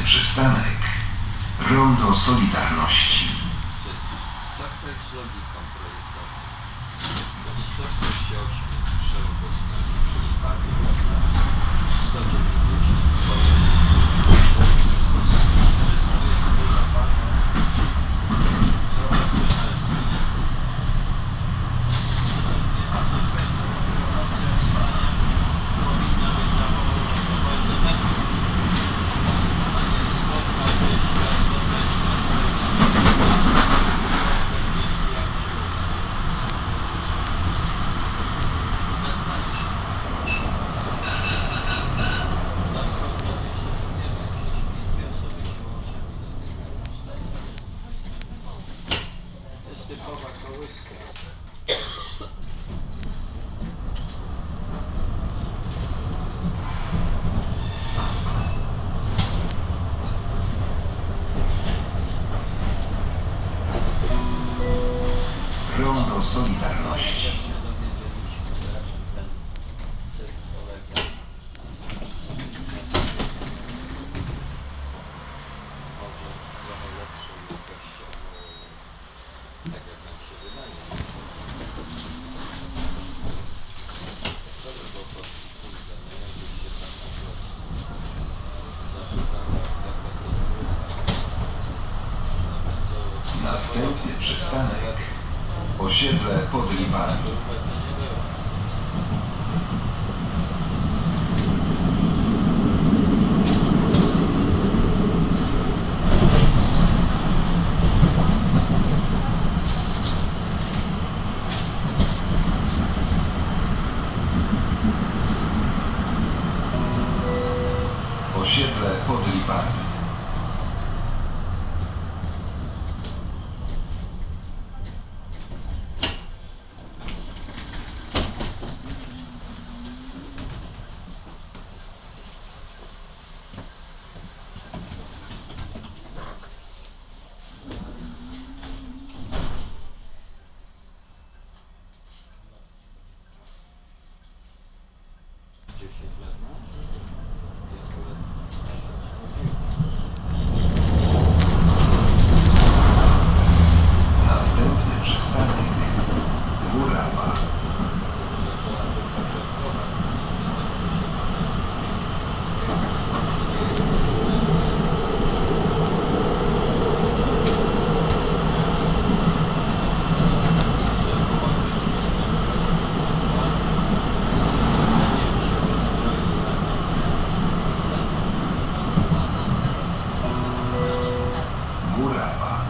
przystanek. Rondo Solidarności. Tak to jest z logiką projektową. 148 drzew postawił przez parę lat, 190 wszystko jest wyłapane. Rondo Solidarności. Następny przystanek. Osiedle pod Lipanem. Osiedle pod Lipanem. Następny przystanek. Murawa. Murawa.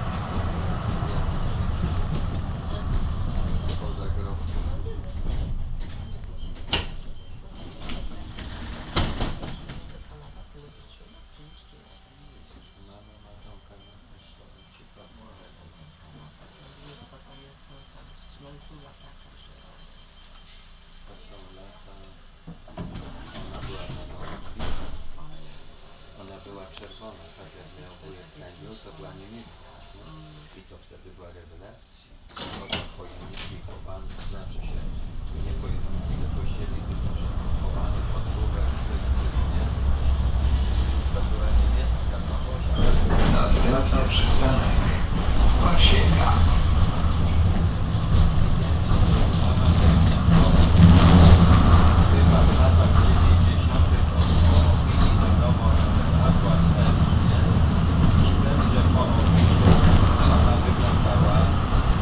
Ona była czerwona, tak jak miał wujek Heniu, to była niemiecka. I to wtedy była rewelacja. Może pojemniki chowany, to znaczy się nie pojemniki do kościeli, tylko że chowany pod głowach, nie? To była niemiecka pawosia. Następny przystanek. Pasieka. Chyba w latach 90. po opinii wiadomo, Atlas też, nie? I wiem, że po opinii ona wyglądała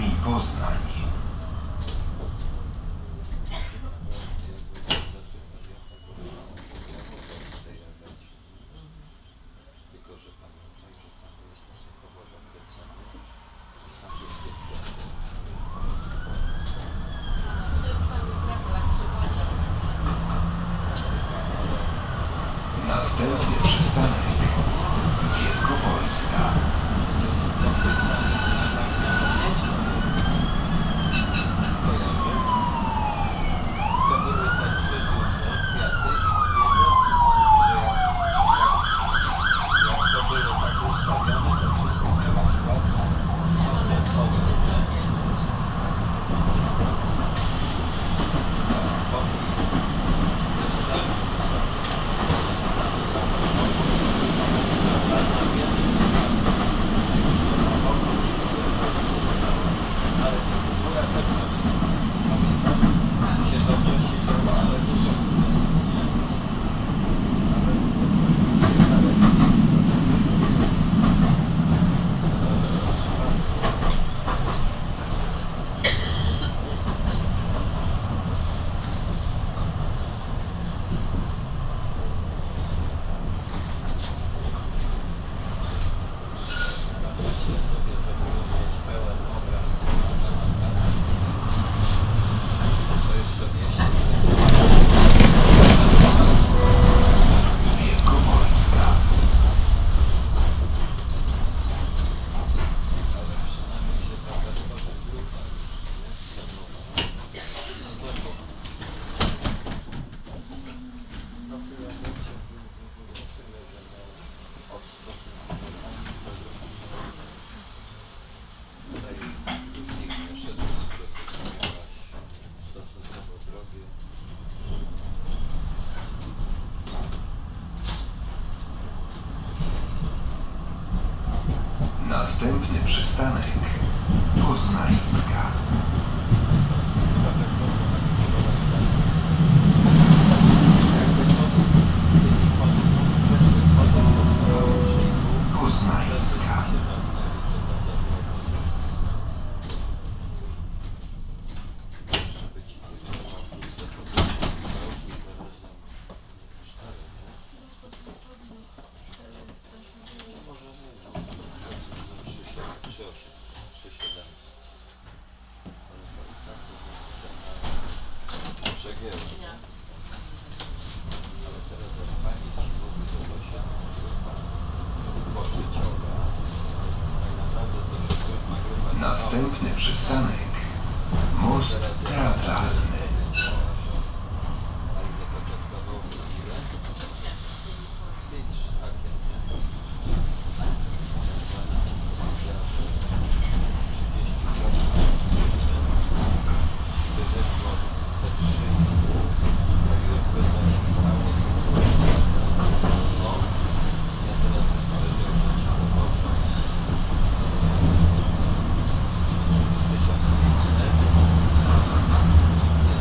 i Poznań. Tylko, że pamiętaj, że tam jest stosunkowo dobre ceny. Tam jest tych kwiatek. Następny przystanek Wielkopolska. To były te trzy duże kwiaty i mówię, że jak to było tak ustawione, to wszystko miało kwiat odwrócowy. Ale góra też ma wysoko. Pamiętasz? Się dobrze siedziała, ale wysoko. Nie? To jeszcze Wielkopolska. ale przynajmniej się taka tworzy grupa już, nie? Sklepu. No tyle będzie tyle, że od stosunku do tutaj już nikt nie szedł do sklepu, ponieważ stosunkowo drogie. Następny przystanek Poznańska. Chyba tak można manipulować ceny. Jakby to tymi chodą po roczniku, Poznańska. się zamknęli, to prawda było. Żeby ci nie było puste, to kroki teraz nam stare, nie? No może nie, no 3,7. Ale to i tak jest cena przegięła, nie? Ale teraz jak pani ci mówi, że to się grupa poszyciowa, tak naprawdę to się grupa Następny przystanek Most Teatralny. A ile to kosztowało? Ile? 5 sztakiem, nie? 30 by weszło te 3, to już by zamknęło. No, ja teraz bym powiedział, że ci to można. 1500. Nie,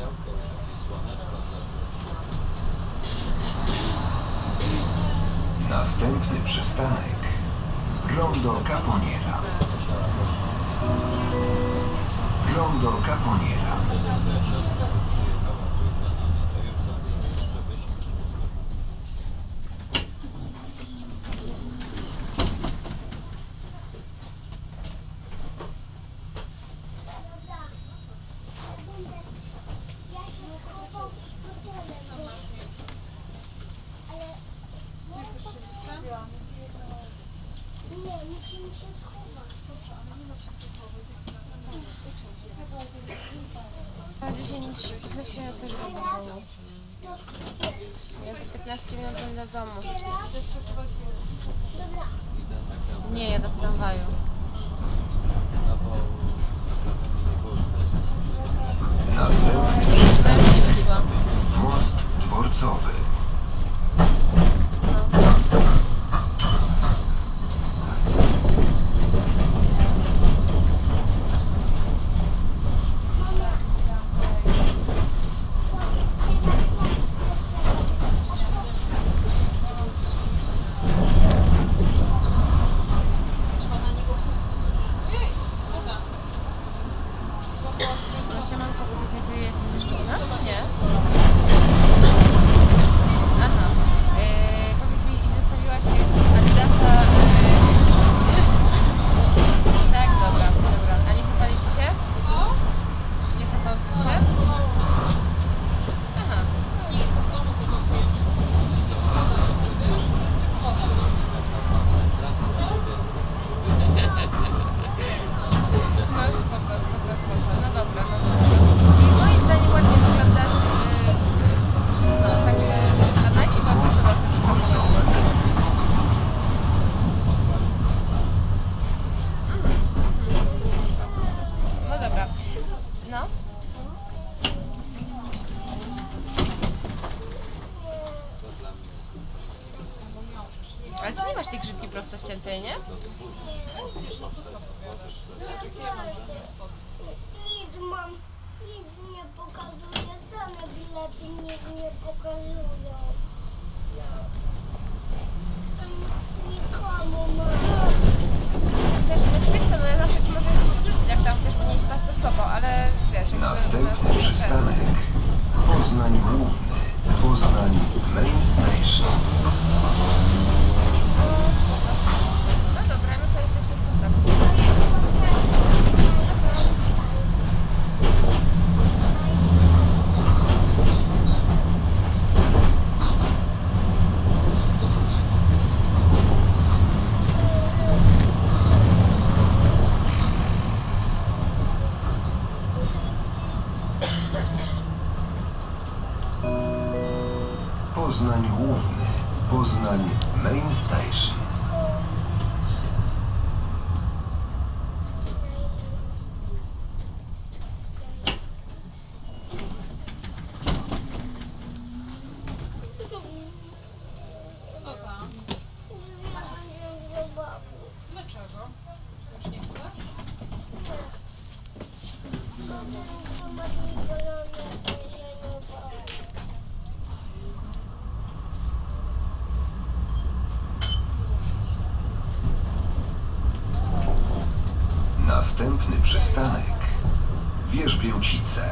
działko, takie słoneczko Następny przystanek Rondo Caponiera. Rondo Caponiera. siostra przyjechała tu za nami, to już do niej jeszcze wyśmieć. Ja się schowam w hotelu. Ale nie, musimy się schować. A 10-15 minut też będę w domu. Ja za 15 minut będę w domu. Dobra. Idę na kamerę. Nie, jadę w tramwaju. No bo naprawdę mi nie było stać. Następny Nie przystanek wyszła. Most Dworcowy. Proszę, mam powiedz mi, ty jesteś jeszcze u nas, czy nie? Aha. Powiedz mi, zostawiłaś Adidasa... Tak, dobra, dobra. A nie zapali ci się? Nie zapał ci się? Aha. No spoko, spoko, spoko. No dobra, no dobra. I moim zdaniem ładnie wyglądasz. No także... A na jakiej mapie Most zobaczysz Dworcowy. No dobra. No. To dla mnie. Ale ty nie masz tej grzybki prosto ściętej, nie? Nic mam, nic nie pokazuje, same bilety nic nie pokazują. Nikomu mam. Też, znaczy wiesz co, no ja zawsze ci mogę gdzieś podrzucić, jak tam chcesz mniej spać, to spoko, ale wiesz, jakby... Następny przystanek Poznań Główny. Poznań Main Station. No dobra, no to jesteśmy w kontakcie. Poznań Główny. Poznań Main Station. Co tam? Dlaczego? Już nie chcesz? Następny przystanek Wierzbięcice.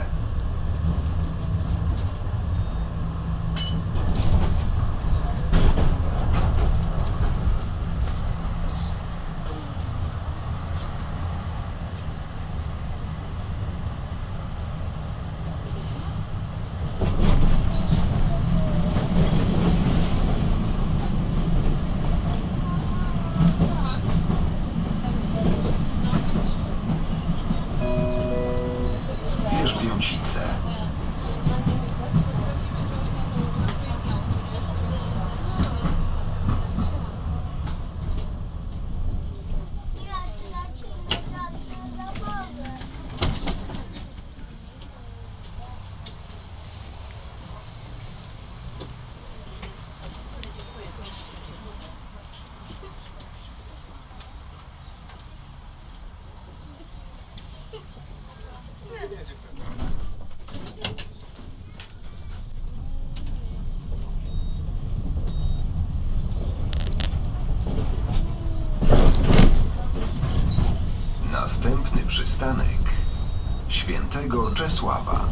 Wierzbięcice. Świętego Czesława.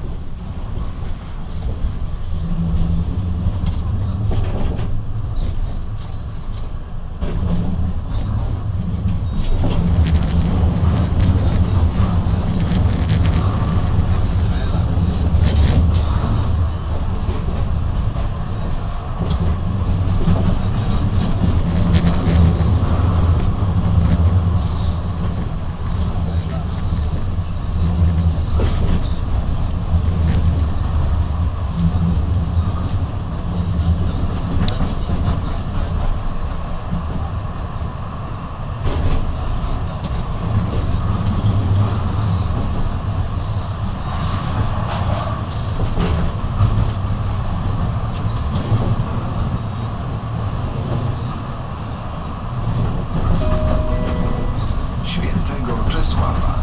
Świętego Czesława.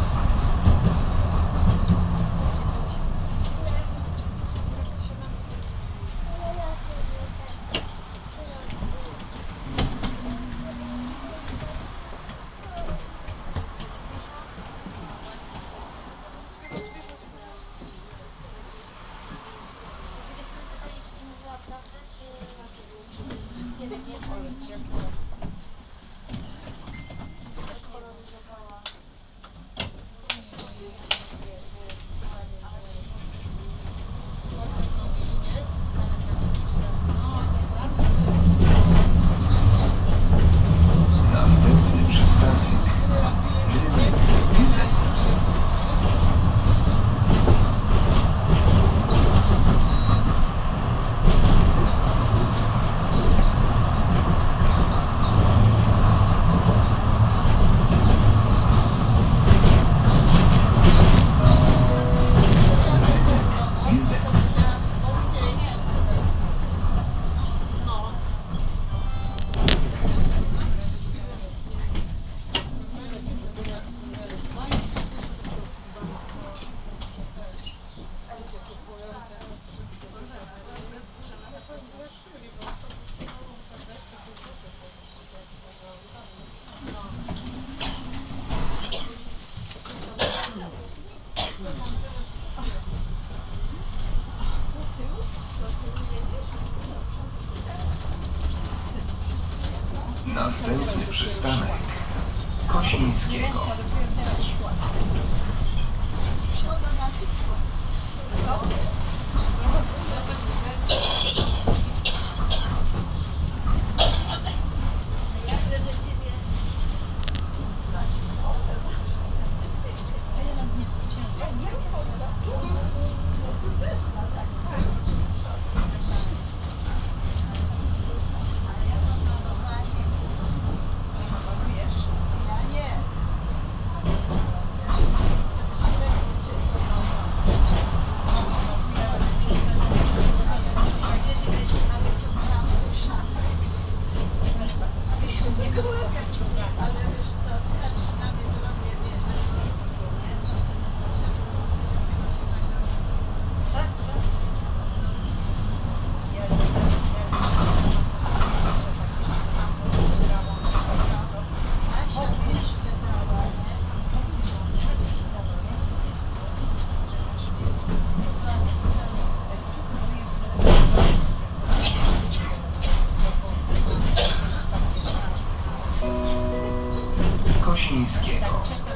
Następny przystanek Rybnik. Następny przystanek Kosińskiego. Kosińskiego.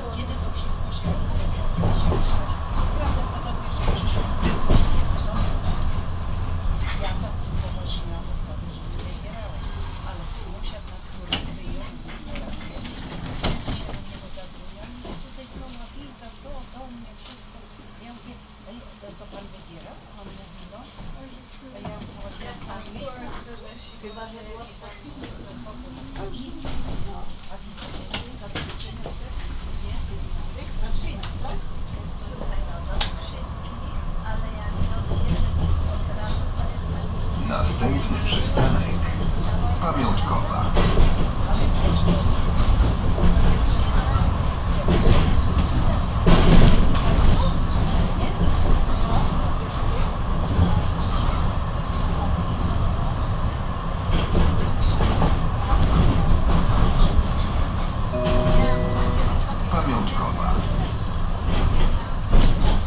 Następny przystanek Pamiątkowa. Pamiątkowa.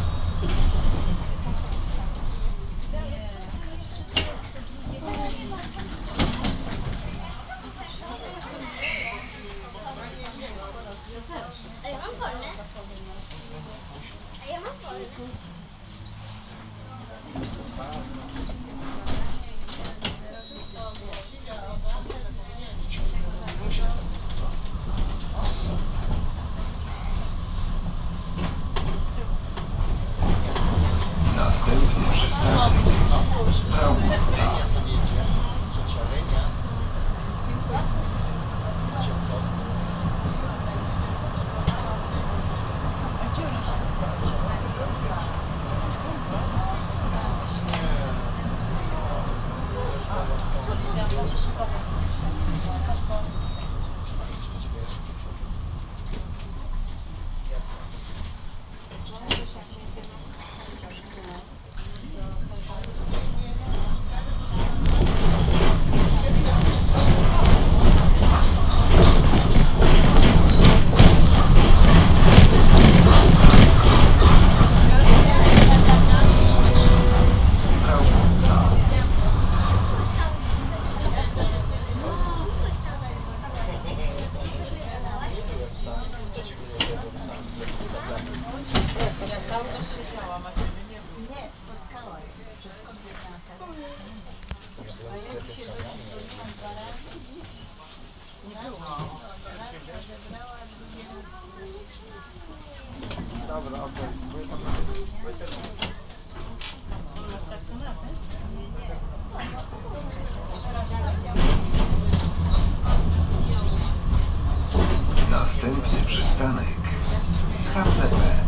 Dobra, okej. Następny przystanek HCP.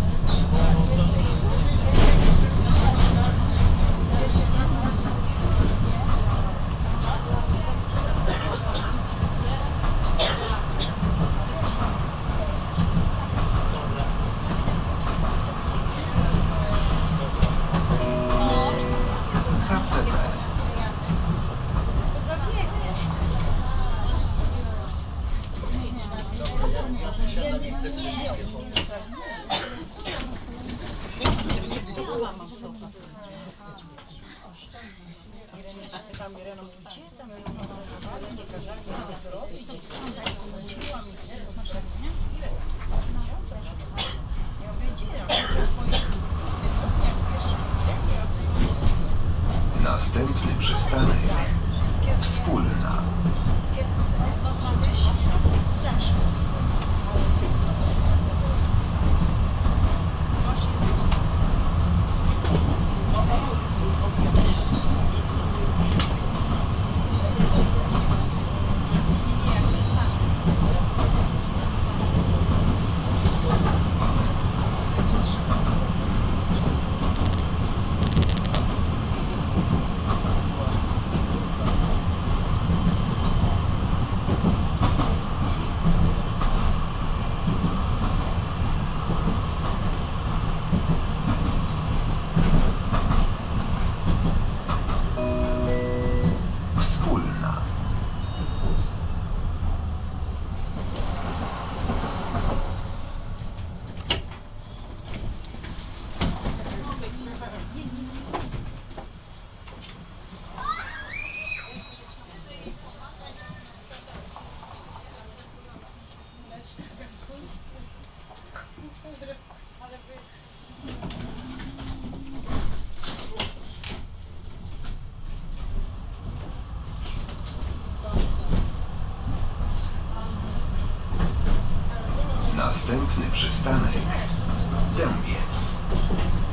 HCP. Następny przystanek Wspólna. Wspólna. Następny przystanek Dębiec.